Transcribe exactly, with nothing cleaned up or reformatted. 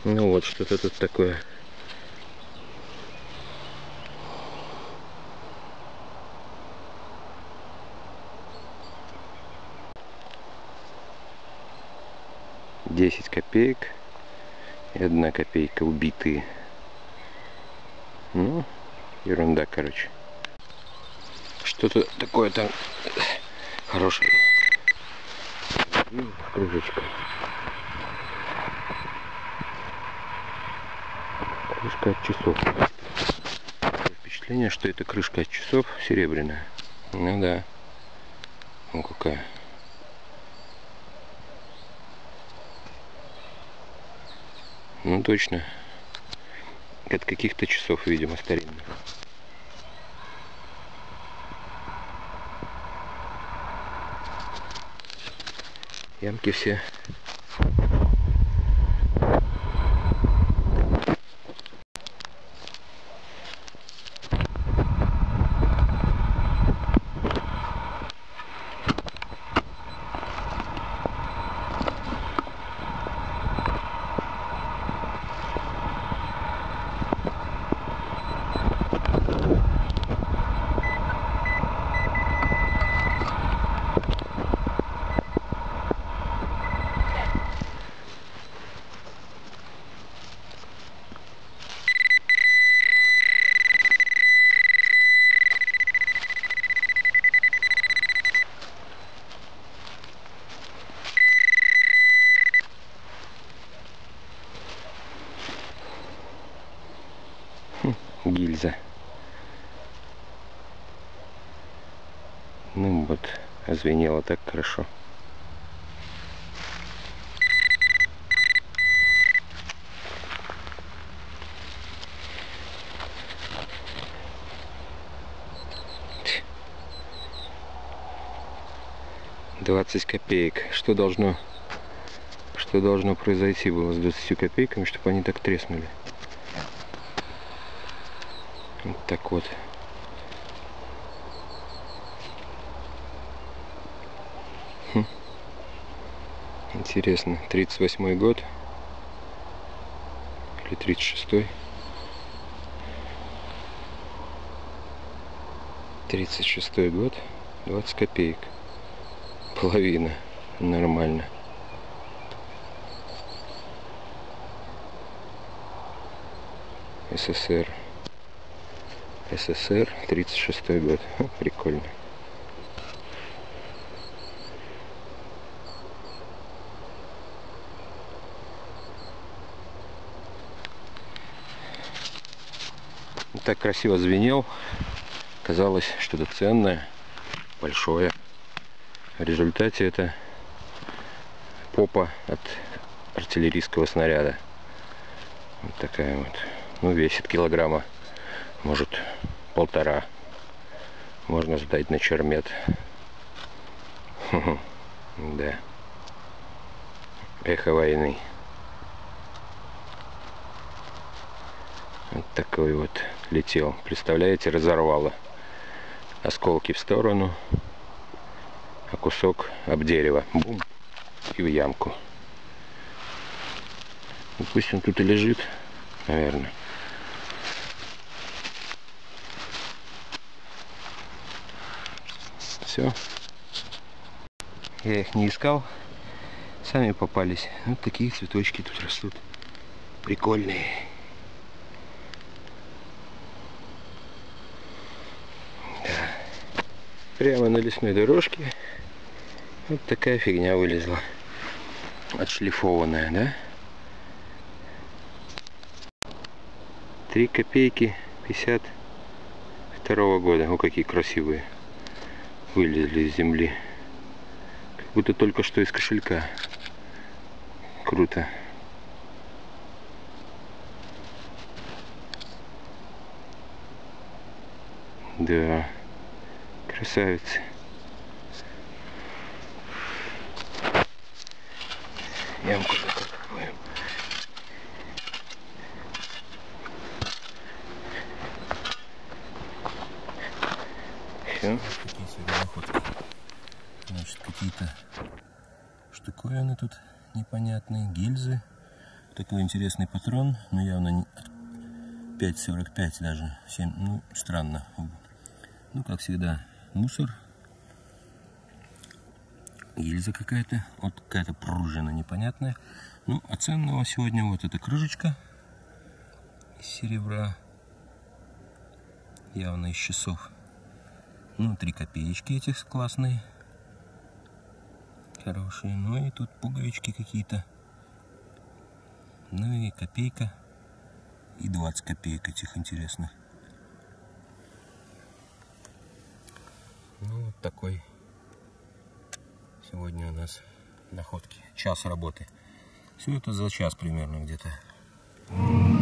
Ну вот, что-то тут такое. десять копеек и одна копейка убитые. Ну, ерунда, короче. Что-то такое там хорошее. Кружечка. Крышка от часов. Впечатление, что это крышка от часов серебряная. Ну да. Ну какая. Ну точно. От каких-то часов, видимо, старинных. Ямки все. Гильза. Ну вот, озвенело так хорошо. двадцать копеек. Что должно, что должно произойти было с двадцатью копейками, чтобы они так треснули? Вот так вот. Хм. Интересно, тридцать восьмой год или тридцать шестой? тридцать шестой год, двадцать копеек. Половина. Нормально. СССР. СССР, тридцать шестой год. Ха, прикольно. Так красиво звенел. Казалось, что-то ценное, большое. В результате это попа от артиллерийского снаряда. Вот такая вот. Ну, весит килограмма, может, полтора. Можно сдать на чермет. Да. Эхо войны. Вот такой вот летел. Представляете, разорвало. Осколки в сторону, а кусок об дерево. Бум. И в ямку. Ну, пусть он тут и лежит, наверное. Все. Я их не искал. Сами попались. Вот такие цветочки тут растут. Прикольные. Да. Прямо на лесной дорожке вот такая фигня вылезла. Отшлифованная, да? Три копейки пятьдесят второго года. О, какие красивые. Вылезли из земли. Как будто только что из кошелька. Круто. Да. Красавицы. Ямку закапываем. Все. Такие сегодня находки. Значит, какие-то штуковины тут непонятные, гильзы, Такой интересный патрон, но явно не пять сорок пять даже. семь, ну, странно. Ну, как всегда, мусор. Гильза какая-то. Вот какая-то пружина непонятная. Ну, а ценного сегодня вот эта крышечка из серебра. Явно из часов. Ну, три копеечки этих классные. Хорошие. Ну и тут пуговички какие-то. Ну и копейка. И двадцать копеек этих интересных. Ну, вот такой сегодня у нас находки. Час работы. Все это за час примерно где-то.